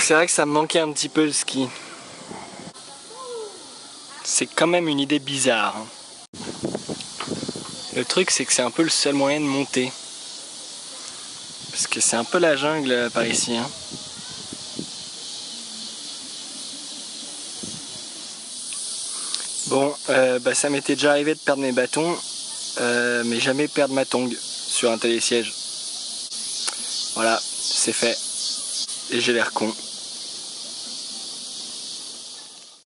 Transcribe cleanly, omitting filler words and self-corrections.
c'est vrai que ça me manquait un petit peu le ski. C'est quand même une idée bizarre. Le truc c'est que c'est un peu le seul moyen de monter. Parce que c'est un peu la jungle par ici. Bon, ça m'était déjà arrivé de perdre mes bâtons, mais jamais perdre ma tongue sur un télésiège. Voilà, c'est fait. Et j'ai l'air con.